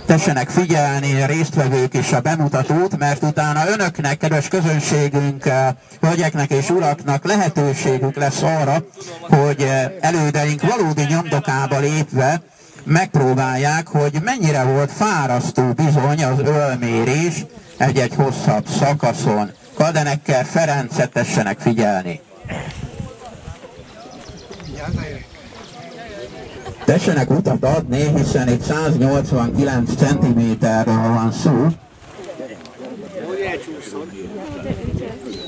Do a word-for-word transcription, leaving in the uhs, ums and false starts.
Tessenek figyelni résztvevők is a bemutatót, mert utána önöknek, kedves közönségünk, hölgyeknek és uraknak lehetőségük lesz arra, hogy elődeink valódi nyomdokába lépve megpróbálják, hogy mennyire volt fárasztó bizony az ölmérés egy-egy hosszabb szakaszon. Kadenekker Ferencet tessenek figyelni. Tessenek utat adni, hiszen itt száznyolcvankilenc centiméterről van szó.